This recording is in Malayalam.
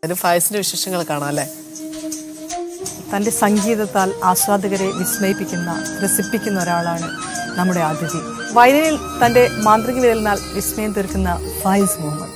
ഫായിസിന്റെ വിശേഷങ്ങൾ കാണാം അല്ലേ? തൻ്റെ സംഗീതത്താൽ ആസ്വാദകരെ വിസ്മയിപ്പിക്കുന്ന രസിപ്പിക്കുന്ന ഒരാളാണ് നമ്മുടെ അതിഥി. വയലിനിൽ തൻ്റെ മാന്ത്രിക വിരലിനാൽ വിസ്മയം തീർക്കുന്ന ഫായിസ് മുഹമ്മദ്.